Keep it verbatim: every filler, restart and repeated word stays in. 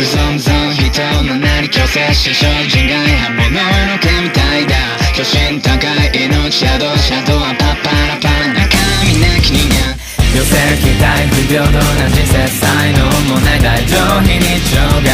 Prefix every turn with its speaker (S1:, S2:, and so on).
S1: 不存存人のなり強制し精進外反物の毛みたいだ巨神高い命シャドウシャドウはパッパラパン中身なき人間寄せる期待不平等な人生才能もない大丈夫非日常が